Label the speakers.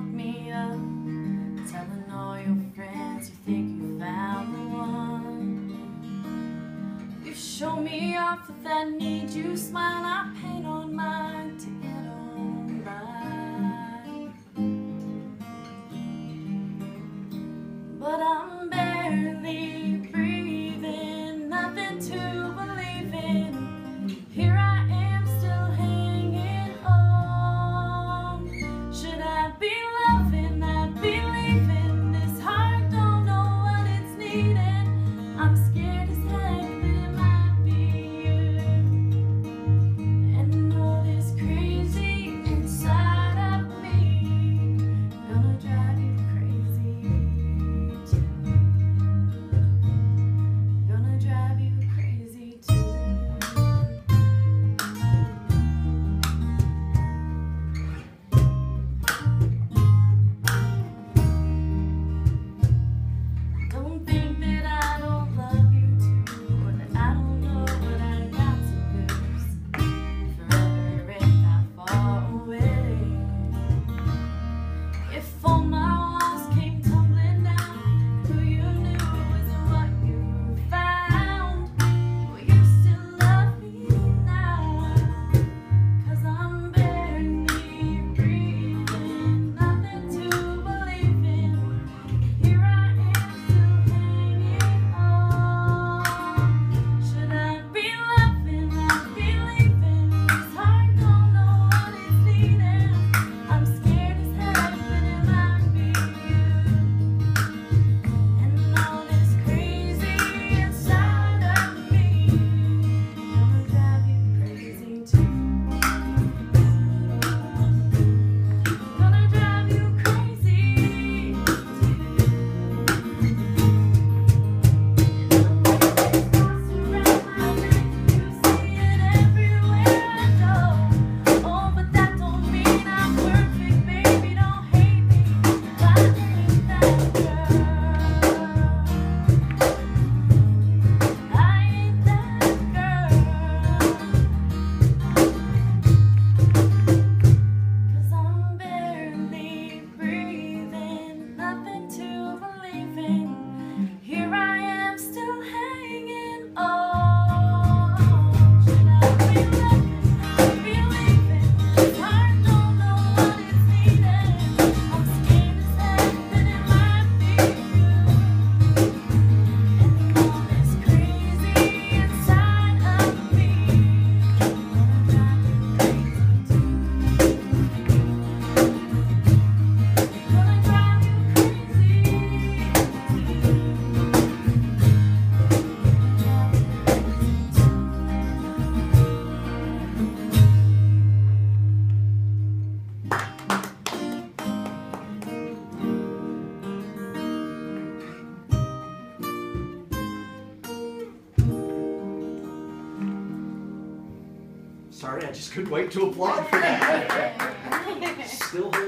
Speaker 1: me up, telling all your friends you think you found the one. You show me off with that need you smile, I paint on mine to get on by. But I'm barely breathing, nothing to believe in. Here I am still hanging on. Should I be loving, I'd be leaving. This heart don't know what it's needing. I'm scared as heck that it might be you. And all this crazy inside of me gonna drive you crazy too. Gonna drive you crazy too. Don't think that I don't love you too, or that I don't know what I got to lose. Forever if I fall away. If all my walls came tumbling down, who you knew wasn't what you found, will you still love me now? 'Cause I'm barely breathing, nothing to believe in. Here I am still hanging on. Should I be loving, I'd be leaving. This heart don't know what it's needing. I'm scared as heck that it might be you. And all this crazy inside of me gonna drive you crazy too. Gonna drive you crazy too. Oh, but that don't mean I'm perfect, baby. Don't hate me. I ain't that girl. I ain't that girl. 'Cause I'm barely breathing, nothing to believe in. Here I am still hanging on. Should I be loving, be leaving? This heart don't know what it's needing. I'm scared as heck that it might be you. And all this crazy inside of me gonna drive you crazy too. Gonna drive you crazy too.
Speaker 2: Sorry, I just couldn't wait to applaud for that. Still